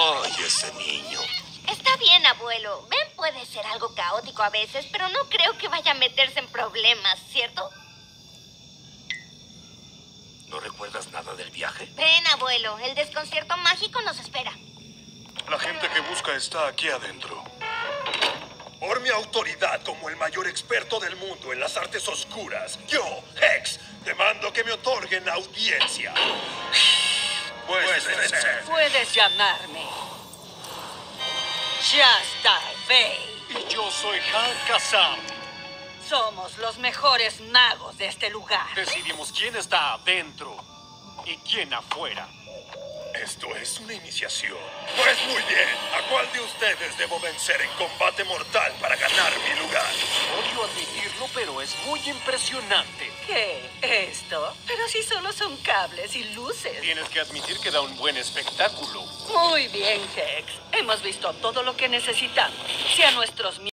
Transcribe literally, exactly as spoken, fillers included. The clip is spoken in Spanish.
Ay, ese niño. Está bien, abuelo. Ben puede ser algo caótico a veces, pero no creo que vaya a meterse en problemas, ¿cierto? ¿No recuerdas nada del viaje? Ven, abuelo. El desconcierto mágico nos espera. La gente que busca está aquí adentro. Por mi autoridad como el mayor experto del mundo en las artes oscuras, yo, Hex, demando que me otorguen audiencia. Pues, Puedes llamarme Shasta Vey. Y yo soy Han Kazam. Somos los mejores magos de este lugar. Decidimos quién está adentro y quién afuera. Esto es una iniciación. Pues muy bien. ¿A cuál de ustedes debo vencer en combate mortal para ganar mi lugar? Odio admitirlo, pero es muy impresionante. ¿Qué? ¿Esto? Pero si solo son cables y luces. Tienes que admitir que da un buen espectáculo. Muy bien, Hex. Hemos visto todo lo que necesitamos. Si a nuestros